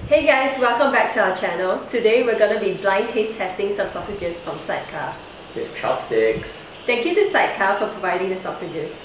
Hey guys, welcome back to our channel. Today we're going to be blind taste testing some sausages from Sidecar. With chopsticks. Thank you to Sidecar for providing the sausages.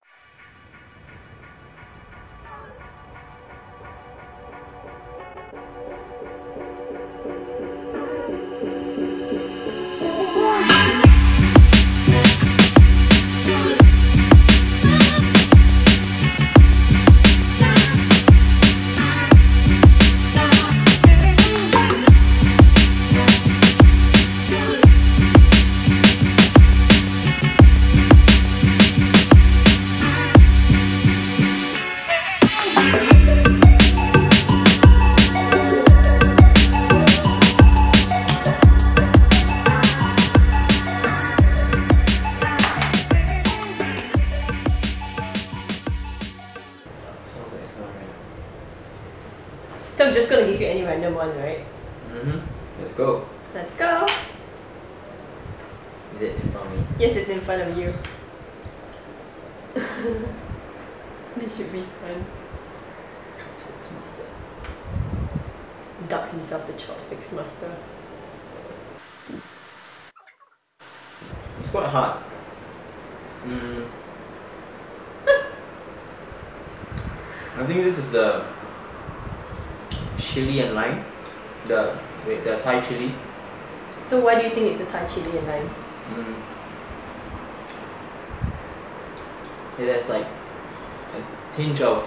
So I'm just going to give you any random one, right? Let's go. Let's go! Is it in front of me? Yes, it's in front of you. This should be fun. Chopsticks master. Dubbed himself the chopsticks master. It's quite hard. I think this is the chili and lime. The Thai chili. So why do you think it's the Thai chili and lime? It has like a tinge of,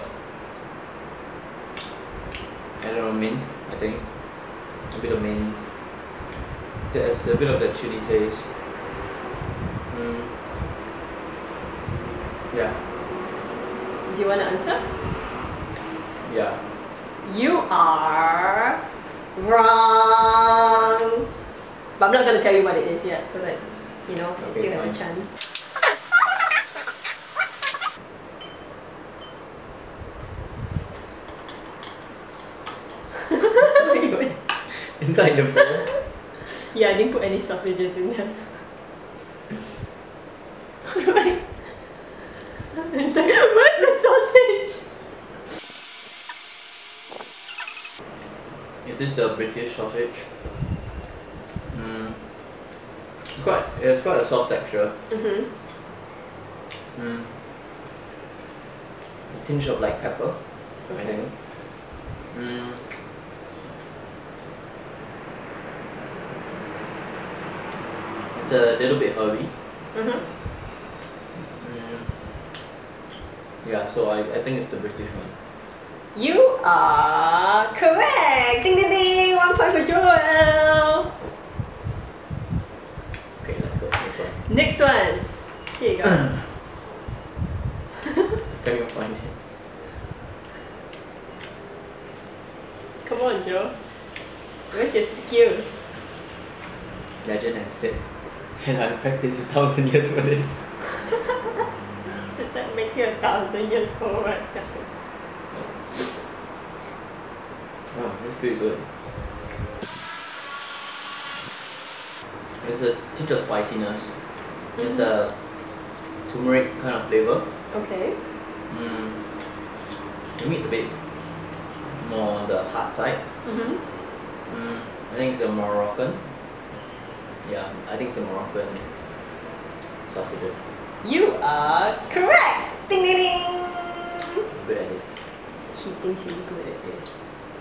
I don't know, mint, I think. A bit of mint. There's a bit of the chili taste. Yeah. Do you want to answer? Yeah. You are wrong! But I'm not going to tell you what it is yet, so that, you know, it Okay, still has fine. a chance. Inside the bowl. Yeah, I didn't put any sausages in there. It's like, where's the sausage? Is this the British sausage? It's quite a soft texture. A tinge of like pepper, I think. It's a little bit herby. Yeah, so I think it's the British one. You are correct! Ding ding ding! 1 point for Joel! Okay, let's go. Next one. Next one. Here you go. Can't even find it. Come on, Joe. Where's your skills? Legend and stick. And I've practiced 1,000 years for this. Does that make you 1,000 years old right now? Wow, that's pretty good. There's a tinge of spiciness. Just a turmeric kind of flavor. Okay. To me it's a bit more on the hard side. I think it's a Moroccan. Yeah, I think it's a Moroccan sausages. You are correct! Ding ding ding! I'm good at this. He thinks he's good at this.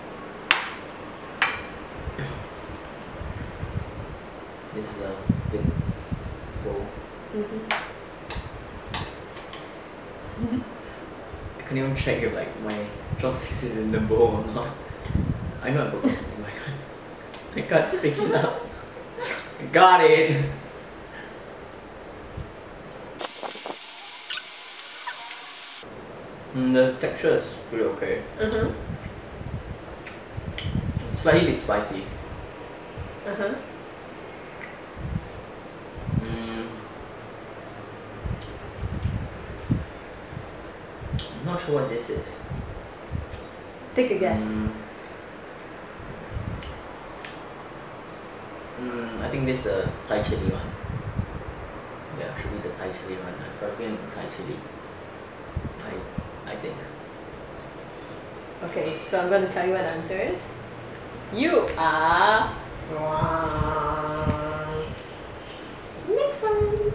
This is a big bowl. I can't even check if like my chopsticks is in the bowl or not. I know I forgot. Oh my god. I can't pick it up. I got it! The texture is pretty okay. Slightly bit spicy. I'm not sure what this is. Take a guess. I think this is the Thai chili one. Yeah, should be the Thai chili one. I got a feeling it's the Thai chili. I think. Okay, so I'm going to tell you what the answer is. You are wrong. Next one.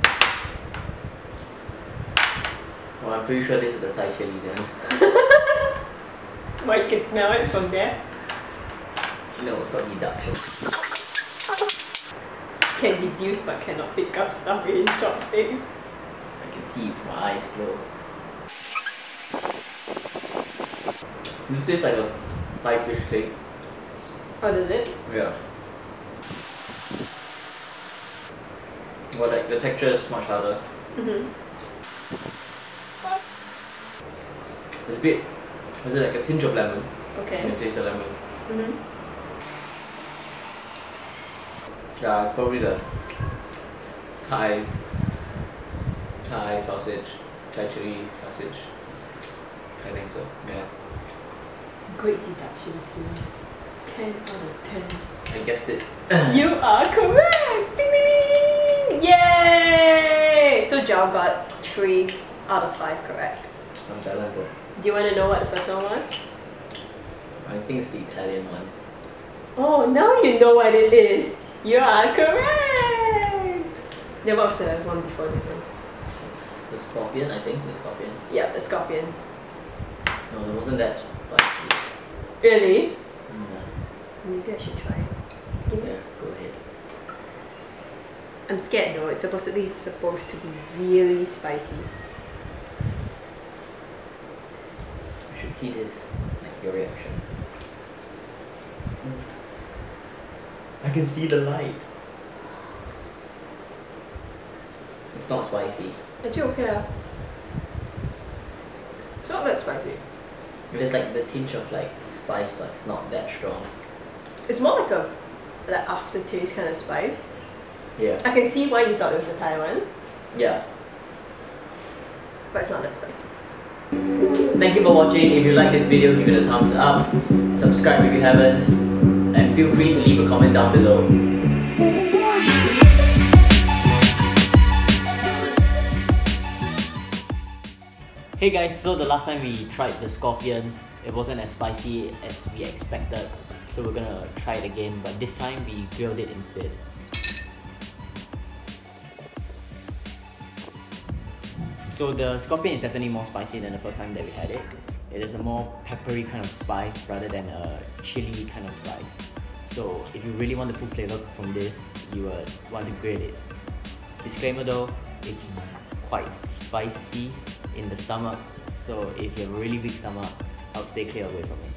Well, I'm pretty sure this is the Thai chili then. Well, you can smell it from there. No, it's called deduction. Can deduce but cannot pick up stuff with his chopsticks. I can see with my eyes closed. This tastes like a Thai fish cake. Oh, does it? Yeah. But like the texture is much harder. It's a bit, is it like a tinge of lemon? Okay. You can taste the lemon. Yeah, it's probably the Thai sausage, Thai chili sausage. I think so, yeah. Great deduction skills. 10 out of 10. I guessed it. You are correct! Ding ding ding! Yay! So Zhao got 3 out of 5 correct. I'm talented. Do you want to know what the first one was? I think it's the Italian one. Oh, now you know what it is! You are correct! Then what was the one before this one? It's the scorpion, I think. The scorpion. Yeah, the scorpion. No, it wasn't that spicy. Really? No. Maybe I should try it. Give Yeah, it. go ahead. I'm scared though, it's supposedly supposed to be really spicy. I should see this, like your reaction. I can see the light. It's not spicy. Actually okay lah. It's not that spicy. There's like the tinge of like spice, but it's not that strong. It's more like a aftertaste kind of spice. Yeah. I can see why you thought it was a Thai one, Yeah. but it's not that spicy. Thank you for watching. If you like this video, give it a thumbs up. Subscribe if you haven't. And feel free to leave a comment down below. Hey guys, so the last time we tried the scorpion, it wasn't as spicy as we expected. So we're gonna try it again, but this time we grilled it instead. So the scorpion is definitely more spicy than the first time that we had it. It is a more peppery kind of spice rather than a chili kind of spice. So if you really want the full flavor from this, you would want to grill it. Disclaimer though, it's quite spicy in the stomach, so if you have a really weak stomach, I would stay clear away from it.